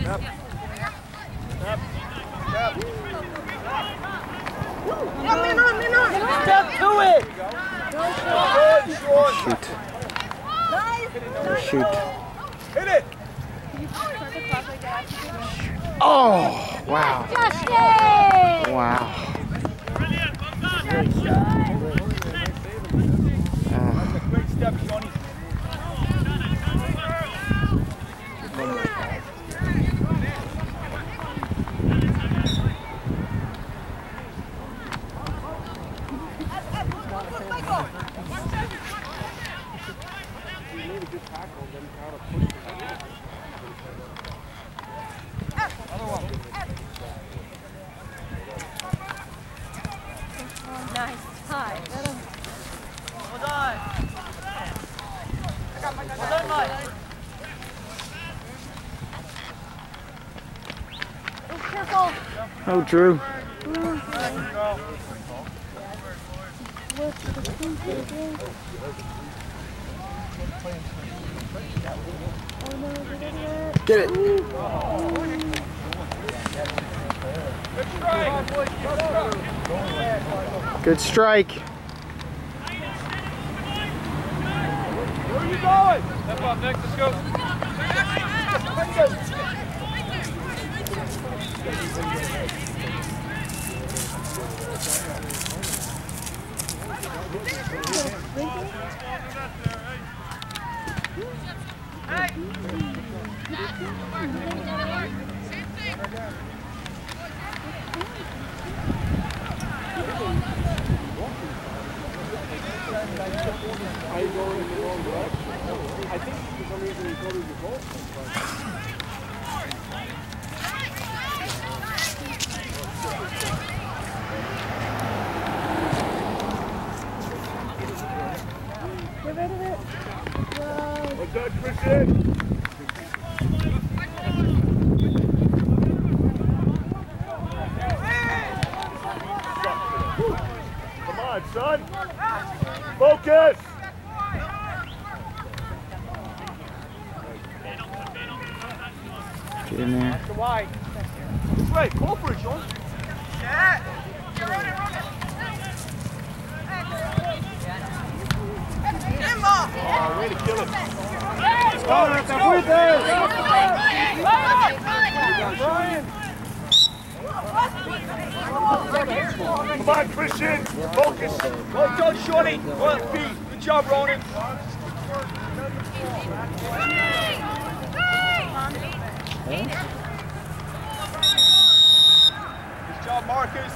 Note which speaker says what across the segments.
Speaker 1: Step to it!
Speaker 2: Shoot. Shoot.
Speaker 3: Hit it!
Speaker 2: Oh, wow.
Speaker 4: Justin!
Speaker 2: Wow.
Speaker 3: Great step, Johnny.
Speaker 4: Nice tie.
Speaker 1: Well done. Well done, Mike.
Speaker 4: Oh, careful.
Speaker 2: Oh, Drew. Get it. Good strike.
Speaker 3: Where are you going? Step up, Nick. Let's go. Are you going in the wrong direction? I think for some reason he told you to go.
Speaker 4: Get rid of it.
Speaker 3: What's that, Christian? Come on, son. Focus!
Speaker 2: Get in there.
Speaker 3: That's the wide. That's right, call for it, Sean. Yeah. Oh, way to kill it. Come on, Christian. Focus. Well done, Shorty. Well, feet. Good job, Ronan. Good job, Marcus.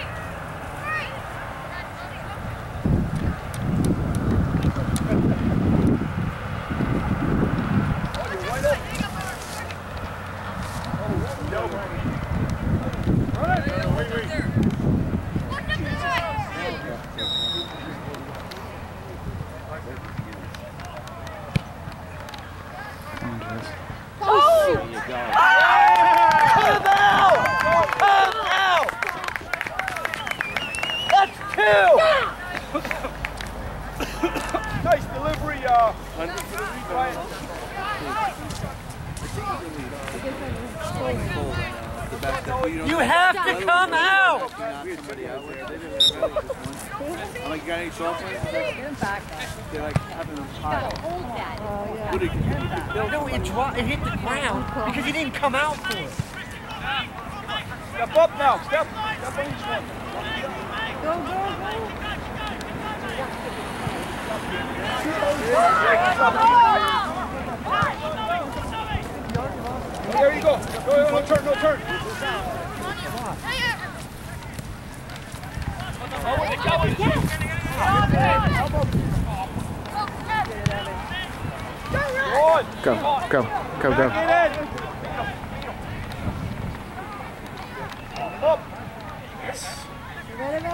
Speaker 3: Nice delivery, Ryan.
Speaker 1: You have to come out!
Speaker 5: Like, you got any software? They're like having them high.
Speaker 1: No, it hit the ground because he didn't come out for it.
Speaker 3: Step up now. Step on each one.
Speaker 4: Go, go, go.
Speaker 3: There you go. No turn, no turn.
Speaker 2: Go, go, go, go.
Speaker 3: Up.
Speaker 4: Get rid of it.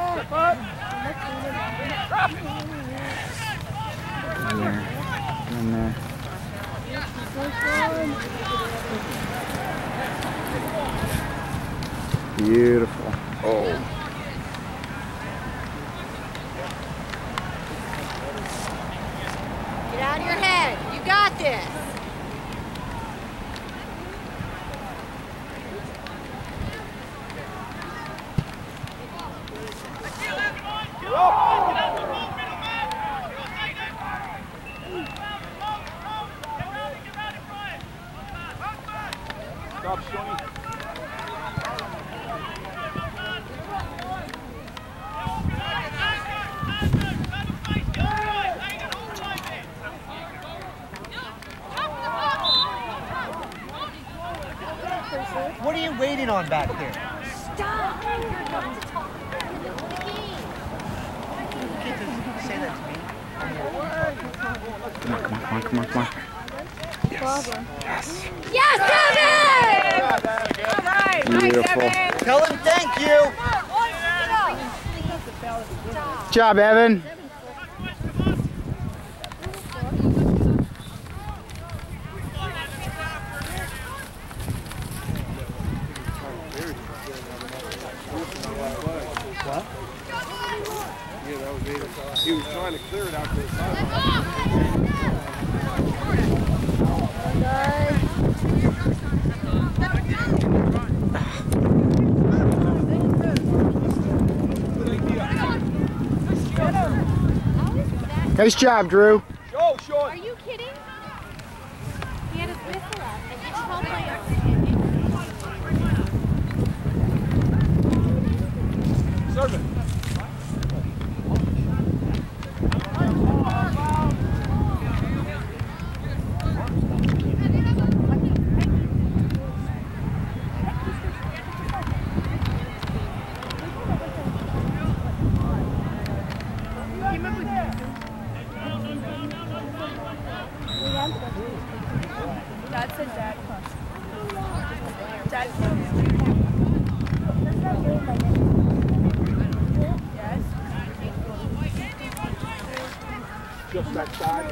Speaker 2: In there. In there. Beautiful. Oh.
Speaker 4: Get out of your head. You got this.
Speaker 1: What are you waiting on back there?
Speaker 4: Stop!
Speaker 1: You get to say that to me.
Speaker 2: Come on, come on, come on, come on. Yes. Yes.
Speaker 4: Yes, Devin! All right,
Speaker 2: Beautiful.
Speaker 1: Tell him thank you.
Speaker 2: Good job, Evan.
Speaker 5: What? Yeah, that was it. He was trying to clear it out to the sideline.
Speaker 2: Nice job, Drew.
Speaker 3: Show, Sean.
Speaker 4: Are you kidding? He had his whistle up and it's 12 players.
Speaker 3: Serve it.
Speaker 4: Dad said dad. Dad. Yes.
Speaker 3: Just that side.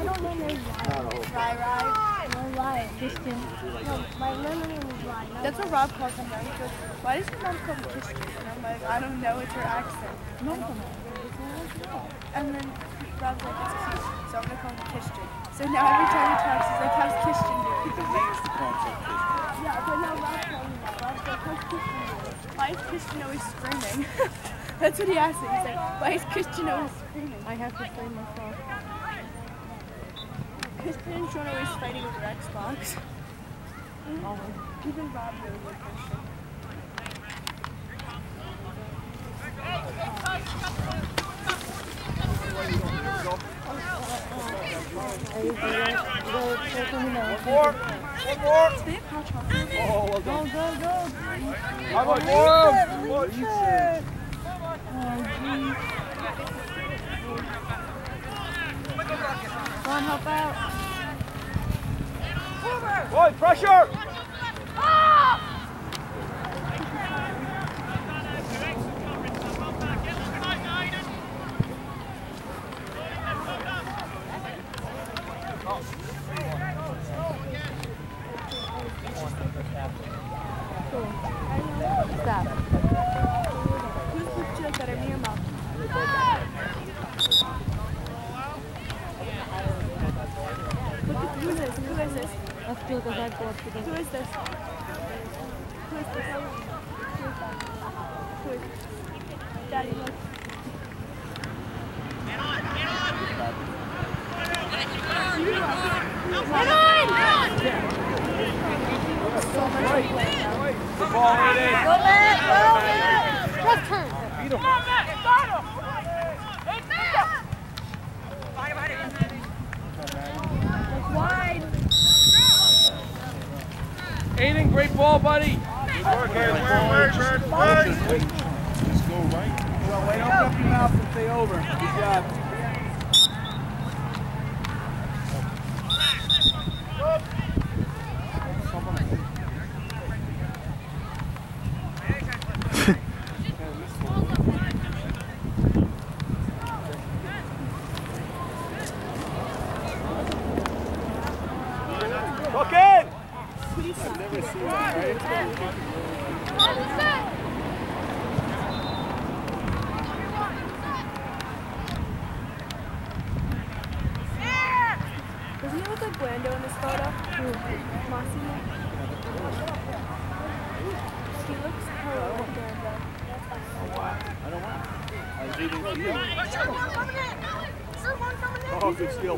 Speaker 4: Rai. Christian. No, my middle name is Rai. That's what Rob calls him. He goes, why does your mom call me Christian? And I'm like, I don't know, it's her accent. And then Rob's like, it's cute, so I'm gonna call him Christian. So now every time he talks, he's like, how's Christian doing? Yeah, but now Rob's calling him that. Rob's like, how's Christian doing? Why is Christian always screaming? That's what he asked me. He's like, why is Christian always screaming? I have to scream myself. Christian and Sean are always fighting over Xbox. Always. Even Rob really with Christian.
Speaker 3: One more. Oh, well done.
Speaker 4: Go.
Speaker 3: How about more?
Speaker 4: Come on, help out.
Speaker 3: Boy, pressure.
Speaker 4: Stop. Who's the chick that are near mom? Who is this? Who is this? Who is this? Who is this? Who is this? Daddy, look. Get on! So much right now.
Speaker 3: The ball right in.
Speaker 4: Go, Matt! Go, Matt! Just turn.
Speaker 3: Beat him.
Speaker 4: Wide.
Speaker 3: Aiden, great ball, buddy.
Speaker 5: Just go right. Well, wait, open up your mouth and stay over. Good job.
Speaker 3: Look in!
Speaker 5: I've never seen that, right?
Speaker 4: Doesn't he look like Blando in this photo? Mossy? He looks hella like Blando.
Speaker 5: I don't want it. I was eating food. Oh, good skill.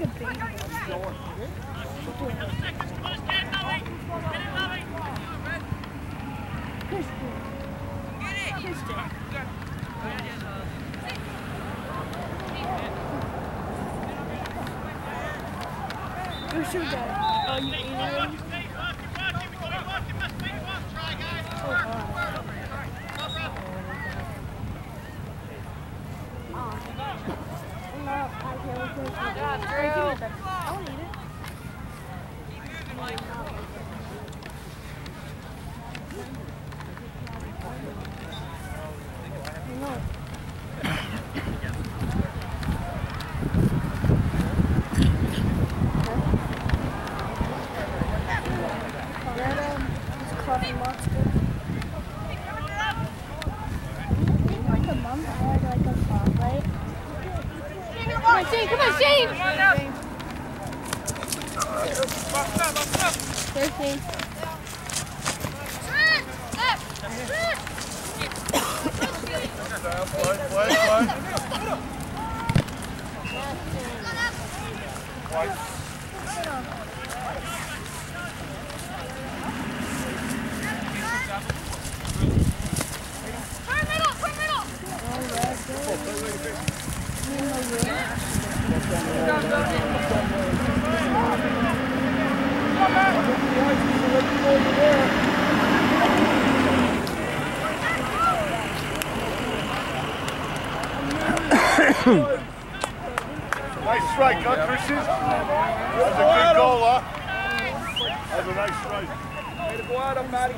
Speaker 4: Go shoot that. Oh, you ate it already? I'll eat it.
Speaker 6: Come on, Shane! There's me.
Speaker 3: Nice strike, huh, Christian? That's a good goal, huh? That's a nice strike.
Speaker 5: Way to go out, Matty.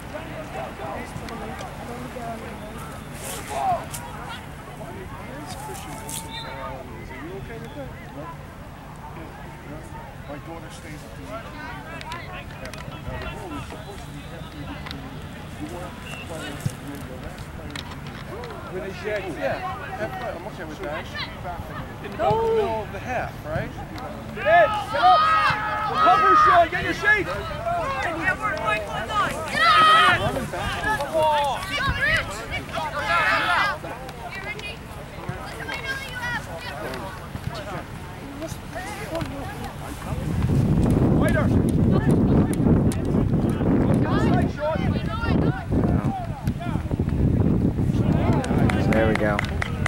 Speaker 3: My daughter stays at the now the goal is supposed to be after you weren't playing the last player.
Speaker 5: With a jet, yeah. I'm okay with that. In the
Speaker 6: Go.
Speaker 5: middle of the half, right?
Speaker 3: Sit in, sit up! Recover, Sean, get your seat!
Speaker 5: Running back.
Speaker 3: Waiter!
Speaker 2: There we go.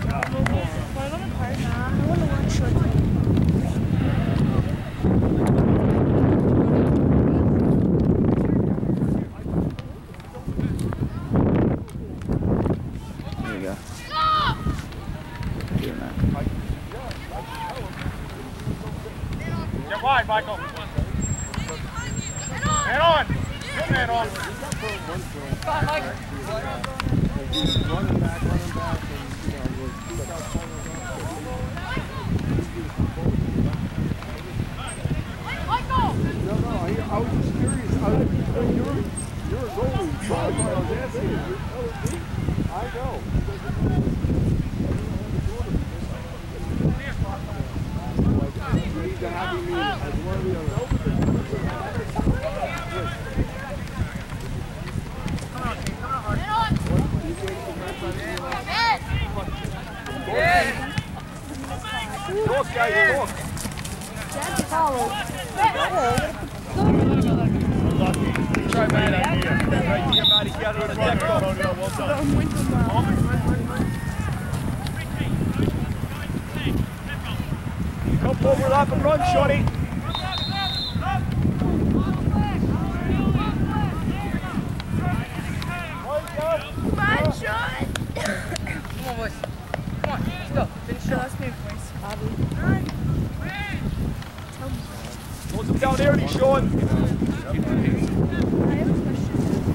Speaker 3: Get wide, Michael. Man on! Good man on!
Speaker 5: Running back, and No, I was just curious. You're a goalie. So I was asking you. I know. He's a happy meeting as one of the others.
Speaker 3: Talk, guys, talk. Try man out here. Right, you get Matty together on the deck. Well done. Come forward up and run, Shorty.
Speaker 4: Come on, Sean!
Speaker 1: Come on, boys. Come on, let's go. Finish it.
Speaker 4: Let's move, boys.
Speaker 3: Close him down there, Sean.
Speaker 4: I have a question.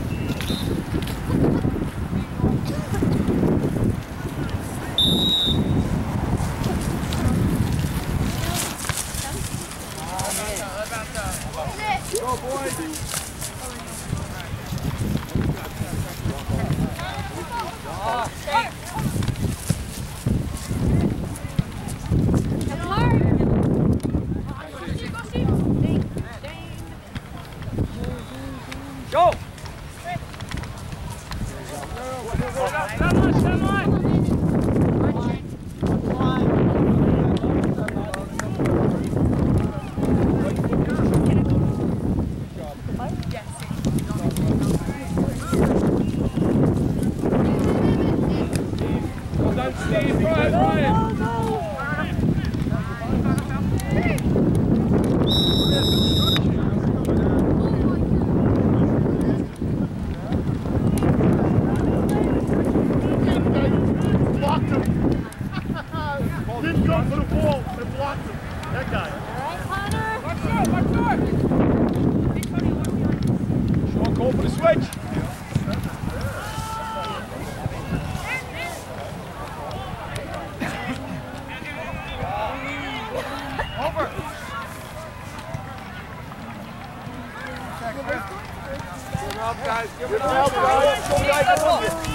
Speaker 3: Go, boys. Go!
Speaker 5: Sean, call for the switch.
Speaker 3: Over.
Speaker 5: Give it up, guys. Give it up, guys. Go, guys. Go, guys.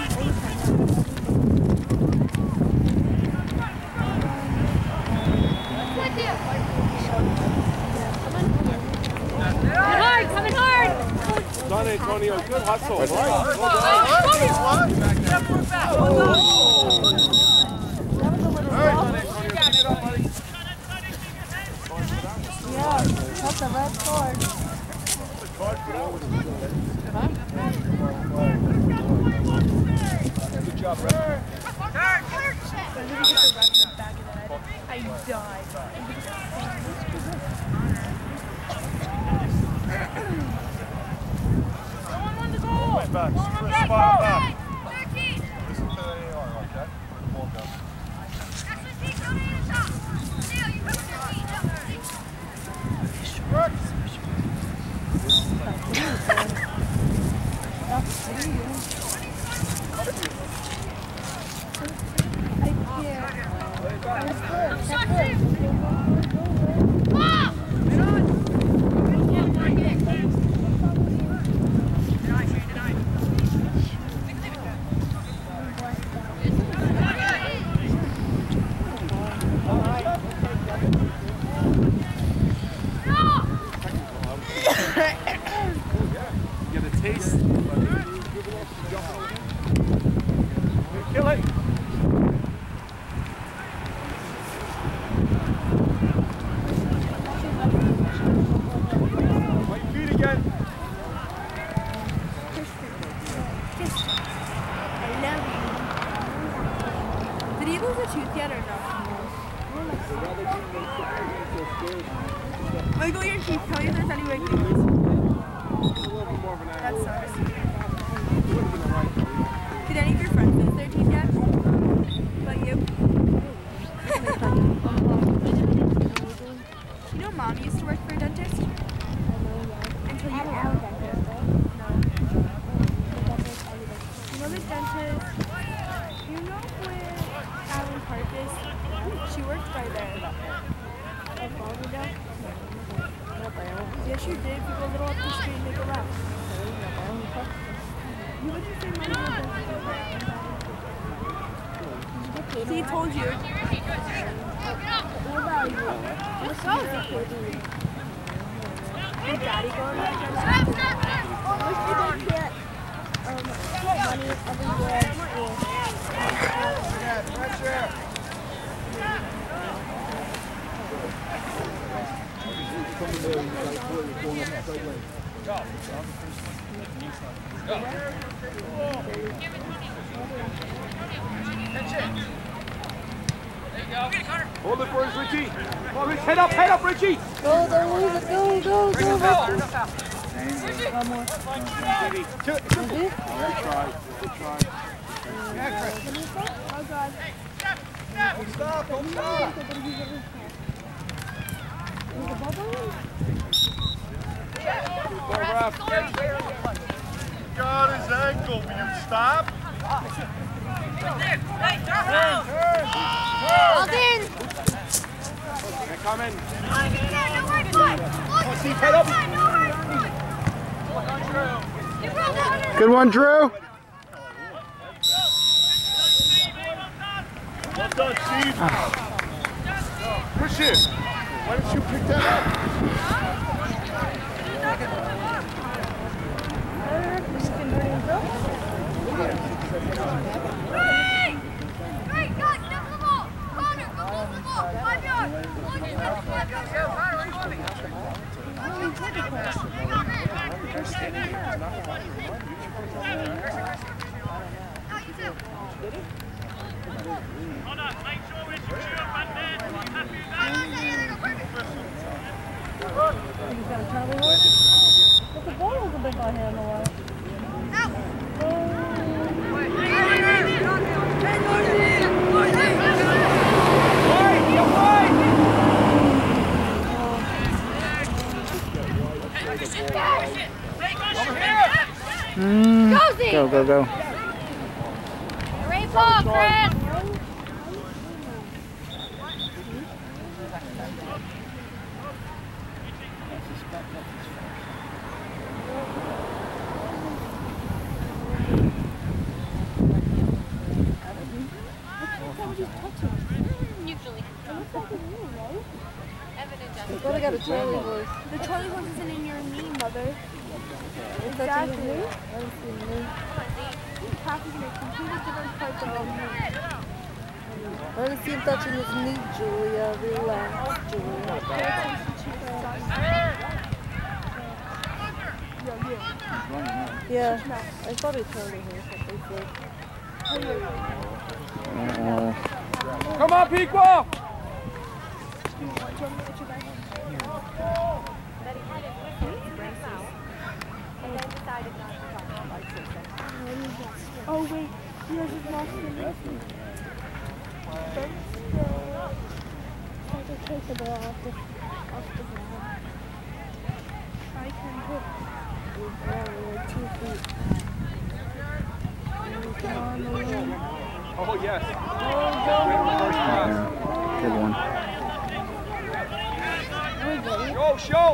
Speaker 6: Coming hard!
Speaker 5: Done, Antonio. Good hustle. Right.
Speaker 4: Yeah, that's a red card.
Speaker 5: Good job, Red.
Speaker 4: I died.
Speaker 3: Back. Spot back. Listen to the AR, okay? Where the ball goes.
Speaker 5: Get a taste. Kill it. On your feet again.
Speaker 4: I love you. Did he lose a tooth yet or no? Wiggle your teeth. Tell me if there's any wiggles. That sucks. Did any of your friends lose their teeth yet? But you? You know Mom used to work for a dentist? Until you No. You know this dentist? You know where Alan Park is? She worked by there. Yes, you did. People go up the street and make a left. You would just say money. He told you. What about you? What's up? Did Daddy go on that? I wish you did get money everywhere at school.
Speaker 3: Pressure.
Speaker 5: Hold it for us, Richie. Come on, Rich. Head up, Richie.
Speaker 6: Go, go, go, go, go.
Speaker 2: One more.
Speaker 5: Good try. Good try.
Speaker 4: Oh, God.
Speaker 3: Don't stop. Don't stop. Got his ankle. Will you stop?
Speaker 6: All in.
Speaker 5: Come in. Steve, head up.
Speaker 2: Good one, Drew.
Speaker 3: Well done, Steve. Push it. Why didn't you pick that up?
Speaker 2: Go, go, go.
Speaker 6: Great ball, Chris. Usually.
Speaker 7: What I got a Charlie horse.
Speaker 4: The Charlie horse isn't in your knee, mother.
Speaker 7: Exactly.
Speaker 4: Half is in a completely different part of the knee.
Speaker 7: I want to see him touching his knee, Julia. Relax, Julia. Yeah, I thought it Charlie horse, what they said.
Speaker 5: Come on, Pequot!
Speaker 4: Oh wait, you guys just lost the knee. I can take the ball off the ground. I can hit. We're 2 feet.
Speaker 5: Oh, yes.
Speaker 2: Good one.
Speaker 5: Go, show!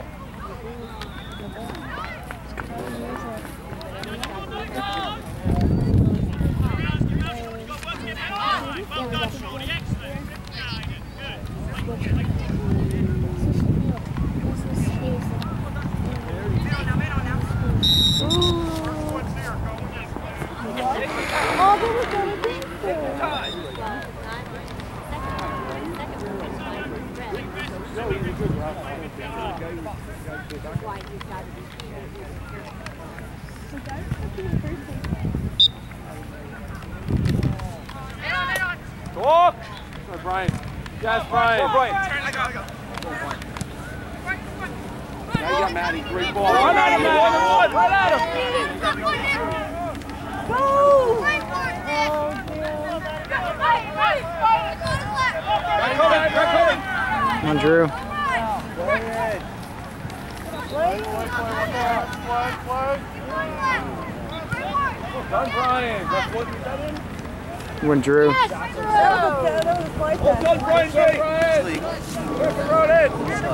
Speaker 5: Talk! Go, Brian. Yes, Brian. Go, Brian. Now you got Maddie. Great ball. Run at him, Maddie. Run at him.
Speaker 6: Go!
Speaker 2: Come on, Drew.
Speaker 5: Go ahead. Done, Brian. That's what you got in?
Speaker 2: When Drew.
Speaker 7: That was quite
Speaker 5: Oh, done, Brian. Great. Run in.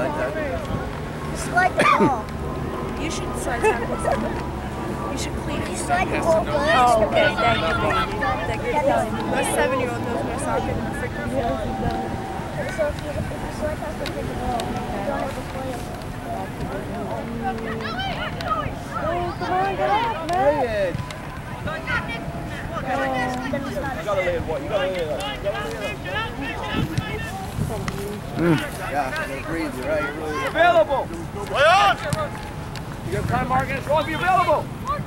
Speaker 6: Slide the ball.
Speaker 4: You should slide tackle. You should clean.
Speaker 6: You slide the ball first.
Speaker 4: Oh, okay, thank you, baby. Thank you. My 7-year-old knows more soccer than freaking
Speaker 6: So if you slide tackle the ball, you don't have to play it.
Speaker 7: Oh, come on, get up, man.
Speaker 6: Then it's not
Speaker 5: You gotta lay it what? You gotta lay it up.
Speaker 8: Yeah, you gotta breathe, you're right. You're
Speaker 5: Available! Play on! You got time, Marcus? Go on, be available!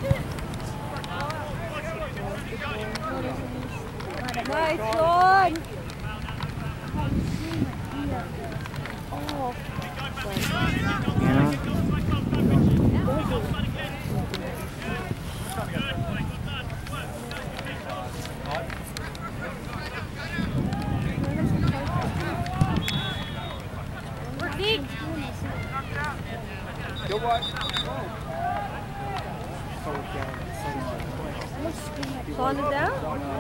Speaker 7: Nice one.
Speaker 5: Good one.
Speaker 7: Calling it down?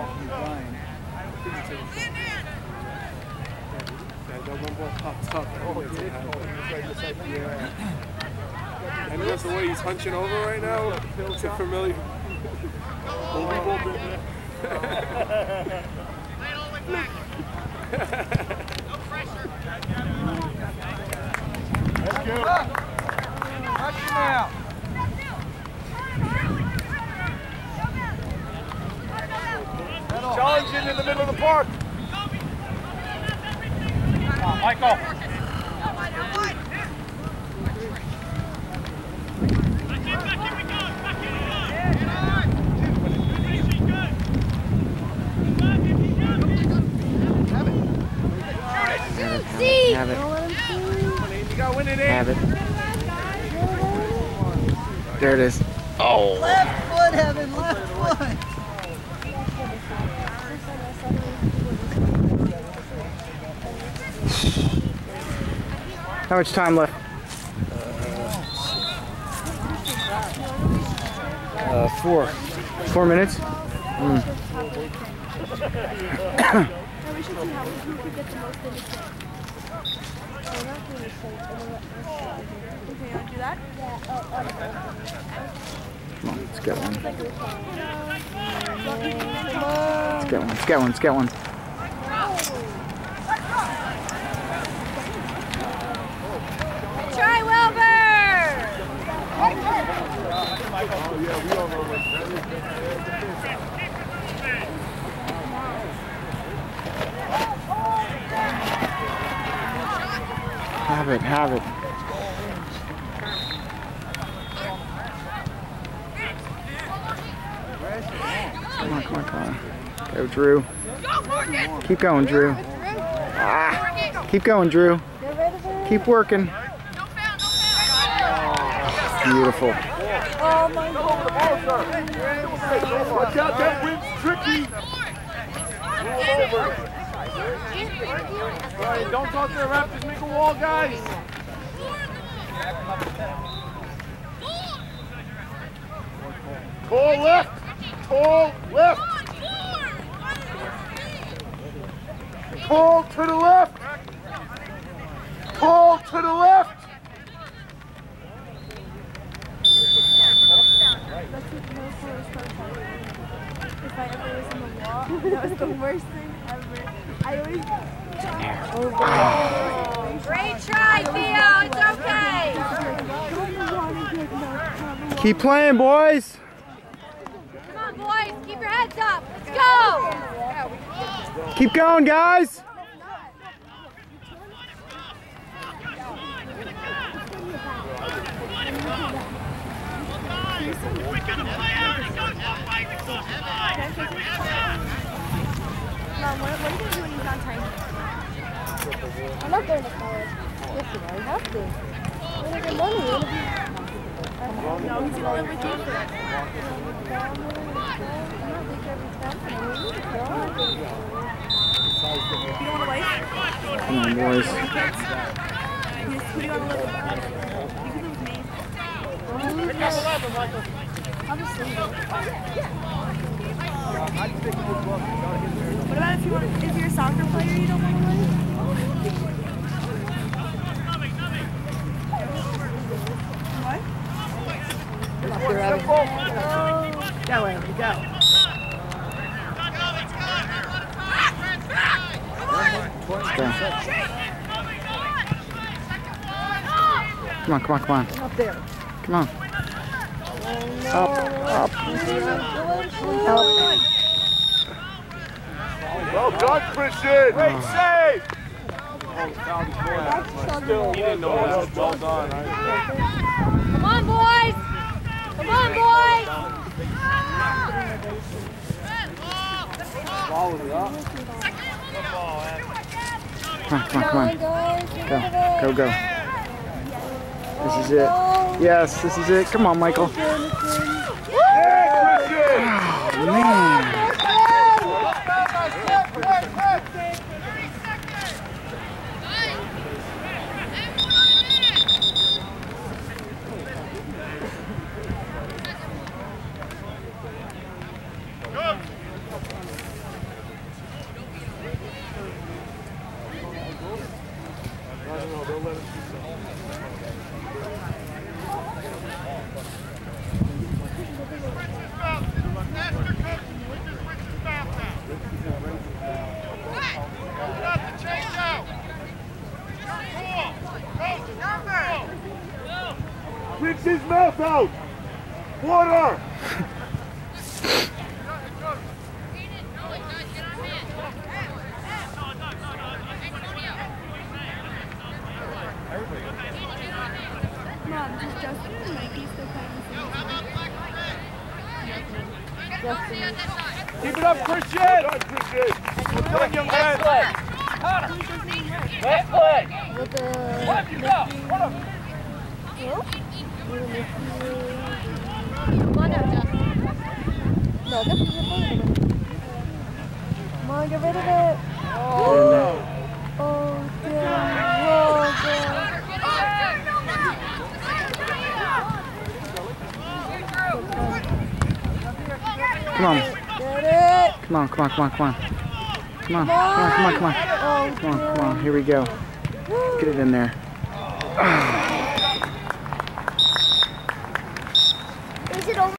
Speaker 5: That one ball popped up. I notice the way he's hunching over right now. It's familiar. That's good. Action now. Challenging in the middle of the park. Come on, Michael.
Speaker 2: Have it.
Speaker 5: You got win it in.
Speaker 2: Have it. There it is. Oh.
Speaker 8: Left foot, Evan, left foot.
Speaker 2: How much time left? 4 minutes.
Speaker 4: And we should see who could get the most in the sink. Okay, you want to do that?
Speaker 2: Come on, let's get one. Let's get one. Let's get one.
Speaker 6: Try Wilbur!
Speaker 2: Have it. Come on. Go, Drew. Keep going, Drew. Keep going, Drew. Keep working. Beautiful.
Speaker 6: Oh my God.
Speaker 3: Watch out, that wind's tricky. Move over. All right, don't talk to the ref, just make a wall, guys. Tall left. Tall left. Tall to the left. Tall to the left.
Speaker 4: If I ever was in the wall, that was the worst thing ever. I always...
Speaker 6: Great try, Theo. It's okay.
Speaker 2: Keep playing, boys.
Speaker 6: Come on, boys. Keep your heads up. Let's go.
Speaker 2: Keep going, guys.
Speaker 4: Mom, what are you going to do when he's on time?
Speaker 7: I'm not going to college. Listen, I have to. I'm going to get money.
Speaker 4: No, he's going to live with you for it. You don't want to wait?
Speaker 2: Come on, boys.
Speaker 4: Who do you want to live with? You can live with me. I'll just leave it. What about if you're a soccer player, you don't want to win? What? Go, Emily, go.
Speaker 2: Come on.
Speaker 7: Up there.
Speaker 2: Come on. Up.
Speaker 3: Well done, Christian. Great save. Still, he didn't know that. Well done.
Speaker 6: Come on, boys. Come on, boys.
Speaker 3: Followed it up.
Speaker 2: Come on. Go. This is it. Yes, this is it. Come on, Michael.
Speaker 3: Yeah, Christian.
Speaker 2: Oh, man.
Speaker 3: Rinse his mouth out! Water!
Speaker 4: Mom, does Justin and Mikey still play the same?
Speaker 3: Keep it up, Christian! Well done, Christian! Well done, young man!
Speaker 6: Left play.
Speaker 7: With the...
Speaker 6: What you go? Come on now, Justin.
Speaker 7: No, get rid of it. Come on, get rid of it. Oh,
Speaker 2: Come on.
Speaker 7: Get it.
Speaker 2: Come on, come on, come on, come on. Come on, come on, come on, come on.
Speaker 7: Oh,
Speaker 2: Come on, come on. Here we go. Get it in there.
Speaker 6: Is it over?